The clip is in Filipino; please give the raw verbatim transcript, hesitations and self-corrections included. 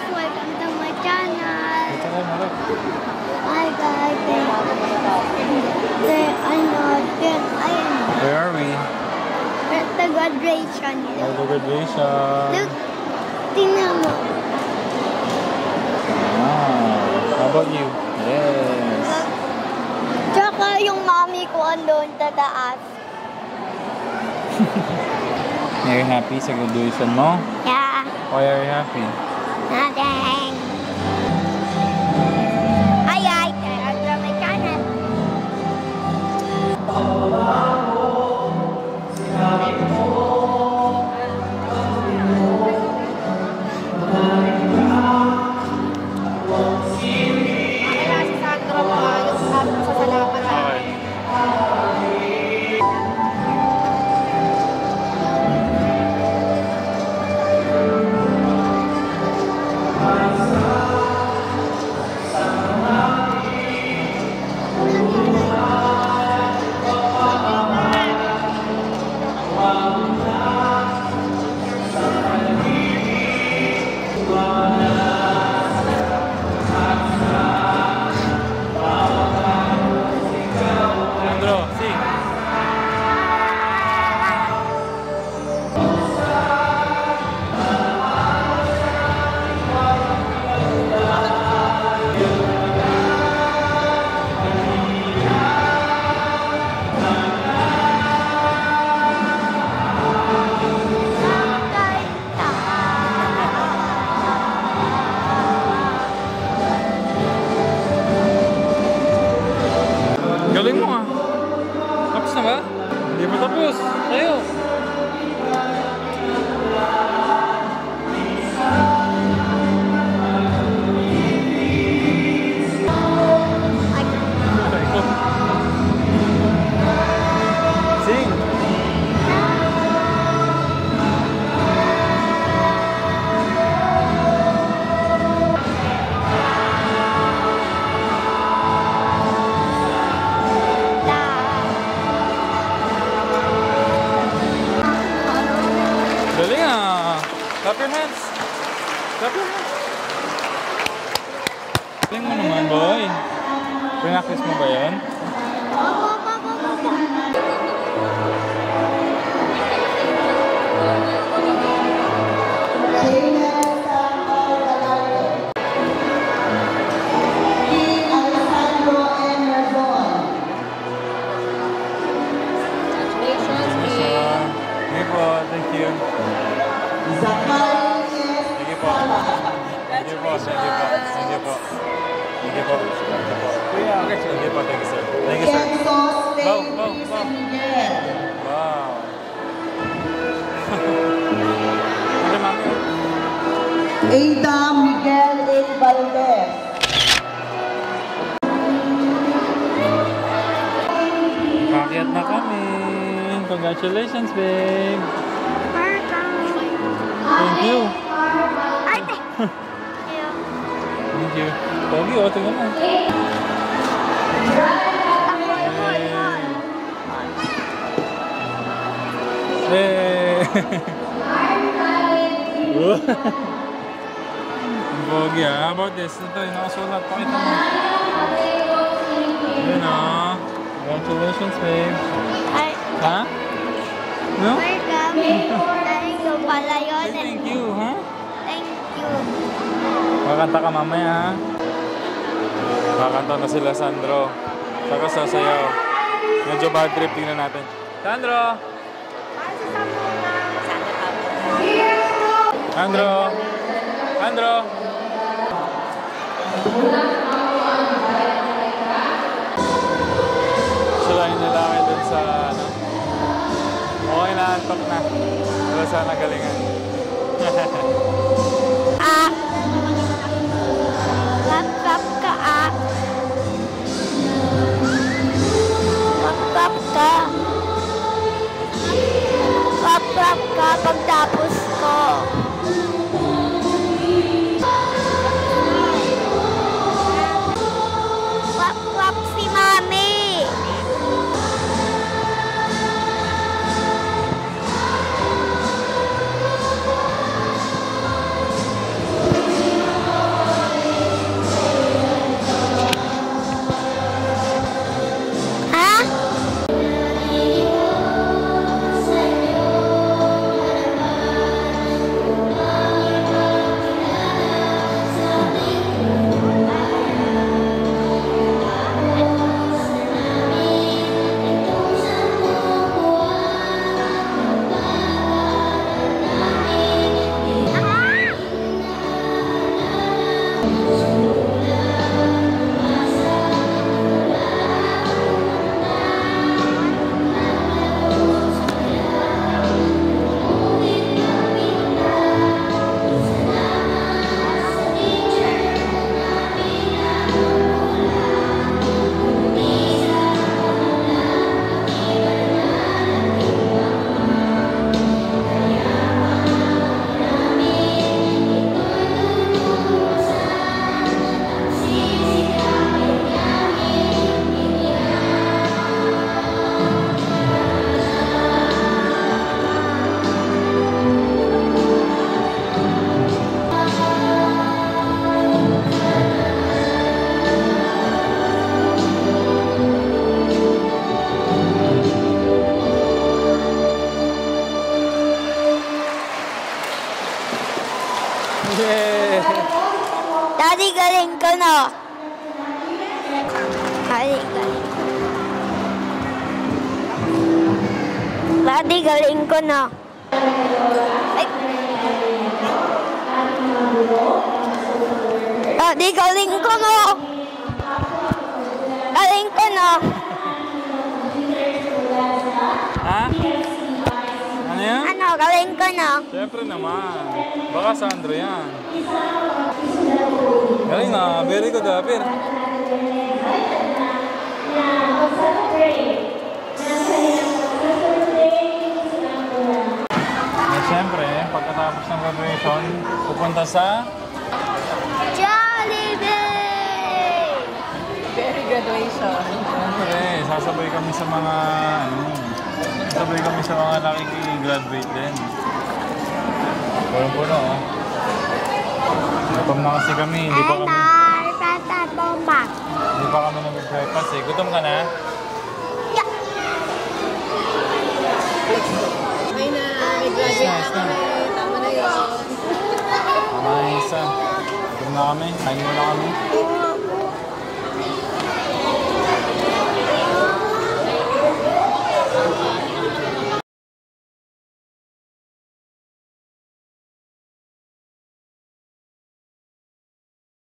Welcome to my channel. Ito ka na lang. Hi guys. There, ano, there, ayun. Where are we? At the graduation. Oh, the graduation. Look, tingnan mo. Wow. How about you? Yes. Tsaka yung mommy ko andun sa taas. Are you happy sa graduation mo? Yeah. Why are you happy? Nothing. Ay, ay. Welcome to my channel. Galing mo ah. Tapos na ba? Hindi mo tapos. Tayo. Sing. Galing ah. Clap your hands. Clap your hands. Galing mo naman, boy. Pinaktis mo ba yan? Thank you. Thank you po. Thank you po. Thank you po. Thank you po. Thank you po. Thank you po. Kuya, okay. Thank you po. Thank you, sir. Thank you, sir. Wow, wow, wow. Wow. Ano, mami? Ada Miguel A. Valdez. Kakyat na kami. Congratulations, babe. Thank you. Thank you. Pogi, o. Tingnan mo. Hey. Pogi, ah. How about this? Ito, yung nakasulat. Pakita mo. Yun, ah. Congratulations, babe. Ha? No? Welcome. Thank you pala yun. Thank you, ha? Thank you. Makakanta ka mamaya, ha? Makakanta na sila, Sandro. Saka sasayaw. Medyo bad trip, tingnan natin. Sandro! Sandro! Sandro! Sila yung lalaki dun sa, ano? Okay na, antok na. Wala sana galingan. Ah. Laptop ka ah. Laptop ka. Laptop ka pagtapos ko. Laptop si Mami. galing ko na. Galing, galing. Daddy, galing ko na. Ay. Daddy, galing ko na. Galing ko na. Ha? Ano yan? Ano, galing ko na. Siyempre naman. Baka Sandro yan. Galing na. Very good, ah. Pero... Eh, siyempre, pagkatapos ng graduation, pupunta sa... Jollibee! Very graduation. Siyempre, sasabay kami sa mga... Ano, sasabay kami sa mga nakiki-graduate din. Puno-puno, oh. Gutom na kasi kami, hindi pa kami... Hindi pa kami nag-breakfast eh. Gutom ka na? May na, may graduate Nice, na kami. Tama na yun. Nice, ah. Gutom na kami. Kain muna kami. Oo.